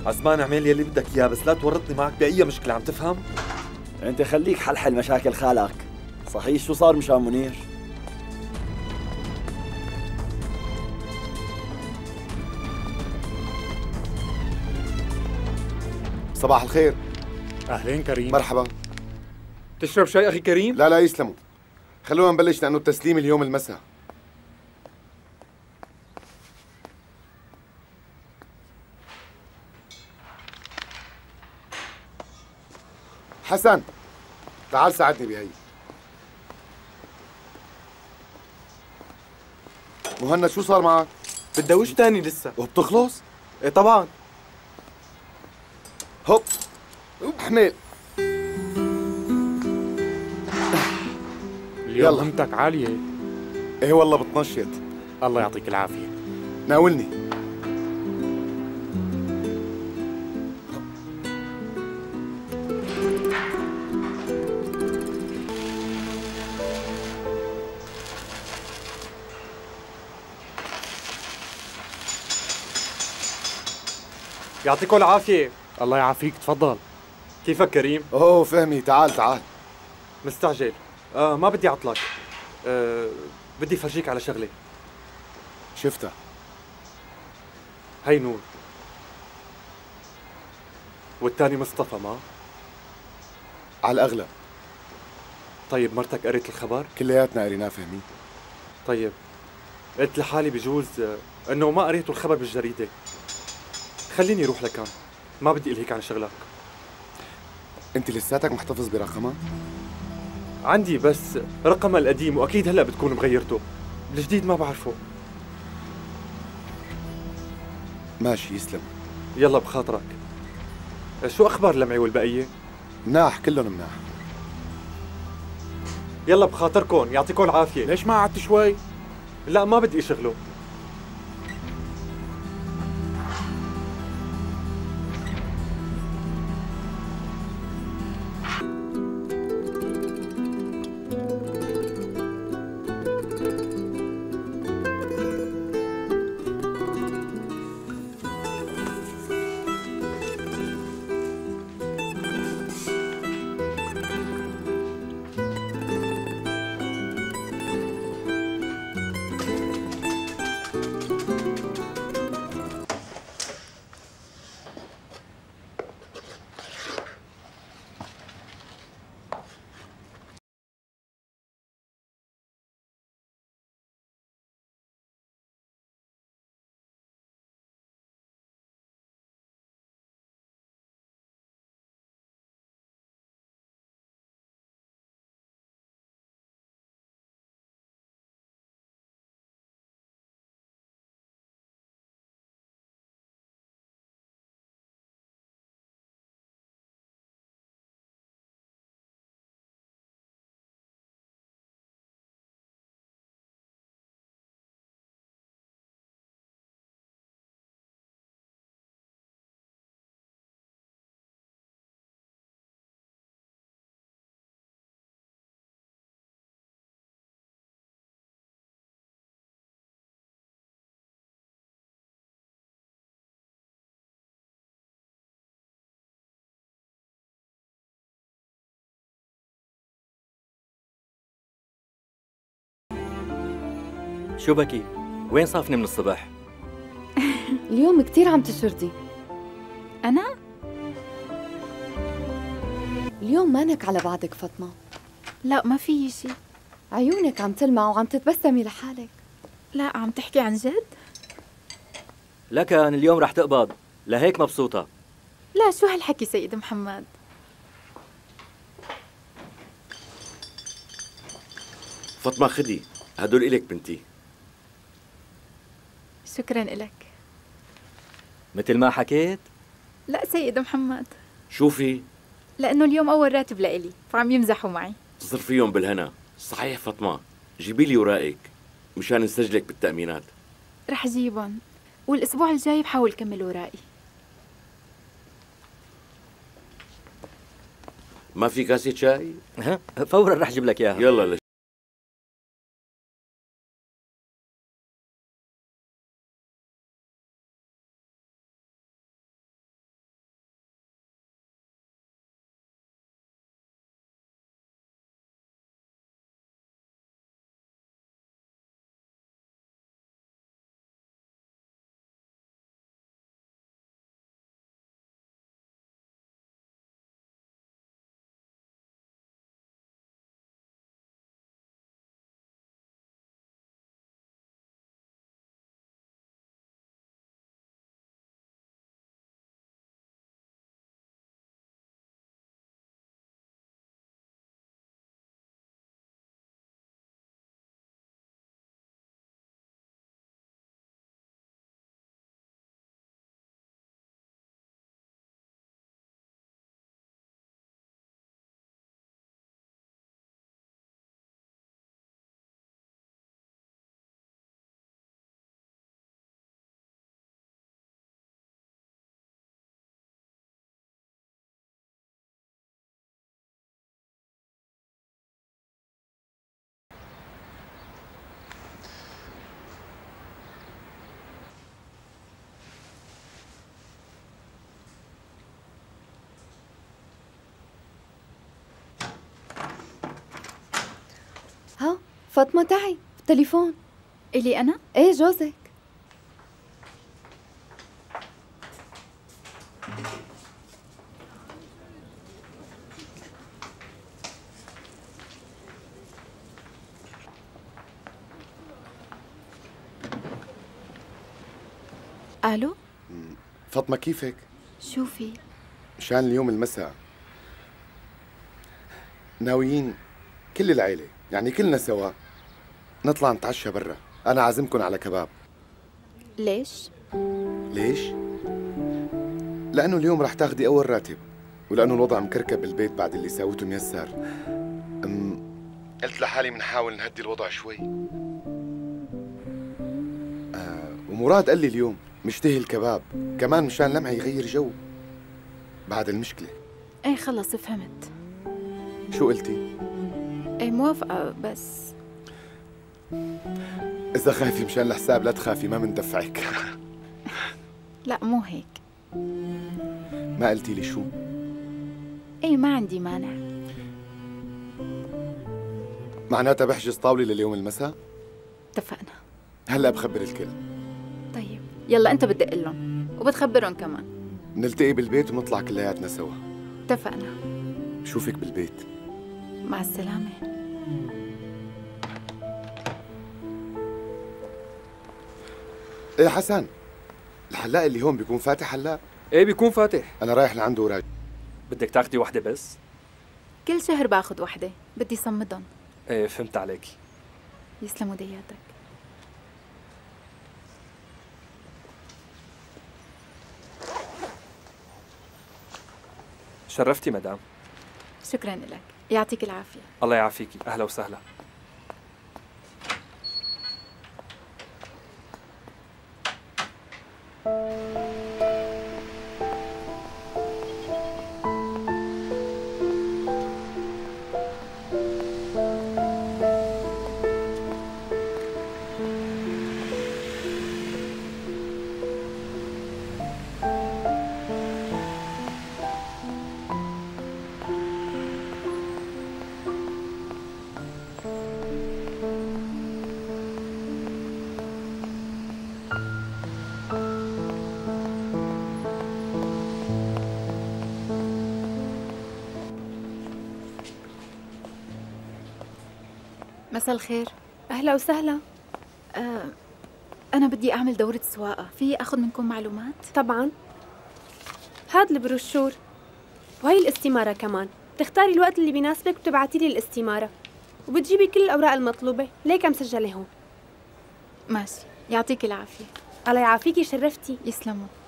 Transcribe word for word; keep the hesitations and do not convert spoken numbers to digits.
عزمان اعمل يلي بدك اياه، بس لا تورطني معك بأي مشكلة، عم تفهم؟ انت خليك حلحل مشاكل خالك. صحيح شو صار مشان منير؟ صباح الخير. أهلين كريم. مرحبا. تشرب شاي أخي كريم؟ لا لا يسلموا، خلونا نبلش لأنه التسليم اليوم المساء. حسن تعال ساعدني بهي. مهند شو صار معك؟ بتدوش تاني لسه. وبتخلص؟ ايه طبعا. هوب حمل. اليوم يلا. همتك عالية. ايه والله بتنشط. الله يعطيك العافية. ناولني. يعطيكم العافية. الله يعافيك، تفضل. كيفك كريم؟ اوه فهمي، تعال تعال. مستعجل. آه ما بدي أعطلك. آه بدي فرجيك على شغلة. شفتها. هي نور. والتاني مصطفى ما؟ على الأغلب. طيب مرتك قريت الخبر؟ كلياتنا قريناه فهمي. طيب قلت لحالي بجوز آه، انه ما قريتوا الخبر بالجريدة. خليني اروح لكان، ما بدي الهيك عن شغلك. انت لساتك محتفظ برقمها؟ عندي بس رقمها القديم، واكيد هلا بتكون مغيرته. الجديد ما بعرفه. ماشي يسلم. يلا بخاطرك. شو اخبار لمعي والبقية؟ مناح، كلهم مناح. يلا بخاطركم، يعطيكم العافية. ليش ما قعدت شوي؟ لا ما بدي اشغله. شو بكي؟ وين صافني من الصبح؟ اليوم كتير عم تشردي. أنا؟ اليوم مانك على بعضك فاطمة. لا ما في شي. عيونك عم تلمع وعم تتبسمي لحالك. لا عم تحكي عن جد؟ لكن اليوم رح تقبض، لهيك مبسوطة. لا شو هالحكي سيد محمد؟ فاطمة خدي، هدول إلك بنتي. شكرا إلك. مثل ما حكيت؟ لا سيد محمد، شوفي لأنه اليوم أول راتب لإلي فعم يمزحوا معي. تصرفيهم بالهنا. صحيح فاطمة، جيبي لي ورائك مشان نسجلك بالتأمينات. رح جيبهم، والأسبوع الجاي بحاول كمل ورائي. ما في كاسة شاي؟ ها فورا رح جيب لك اياها. يلا. فاطمة تعي التليفون. إلي أنا؟ ايه جوزك. ألو؟ فاطمة كيفك؟ شو في؟ مشان اليوم المساء ناويين كل العيلة، يعني كلنا سوا نطلع نتعشى برا. أنا عازمكم على كباب. ليش؟ ليش؟ لأنه اليوم رح تاخدي أول راتب، ولأنه الوضع مكركب بالبيت بعد اللي ساوته ميسر. أم قلت لحالي بنحاول نهدي الوضع شوي. آه ومراد قال لي اليوم مشتهي الكباب كمان مشان لمعي يغير جو بعد المشكلة. ايه خلص فهمت. شو قلتي؟ ايه موافقة بس إذا خايفي مشان الحساب لا تخافي، ما مندفعك. لا مو هيك. ما قلتي لي شو؟ ايه ما عندي مانع. معناتها بحجز طاولة لليوم المساء؟ اتفقنا. هلا بخبر الكل. طيب يلا انت بتدق لهم وبتخبرهم كمان. نلتقي بالبيت ونطلع كلياتنا سوا. اتفقنا. بشوفك بالبيت. مع السلامة. ايه حسن، الحلاق اللي هون بيكون فاتح حلاق؟ ايه بيكون فاتح. انا رايح لعنده وراجع. بدك تاخدي وحده بس؟ كل شهر باخد وحدة، بدي صمدهم. ايه فهمت عليكي. يسلموا دياتك. شرفتي مدام. شكرا لك، يعطيك العافية. الله يعافيكي، اهلا وسهلا. مساء الخير. أهلا وسهلا. آه أنا بدي أعمل دورة سواقة، في أخذ منكم معلومات؟ طبعاً. هاد البروشور وهي الاستمارة كمان، بتختاري الوقت اللي بيناسبك وبتبعتي لي الاستمارة وبتجيبي كل الأوراق المطلوبة، ليك مسجلة هون. ماشي، يعطيك العافية. الله يعافيكي، شرفتي. يسلموا.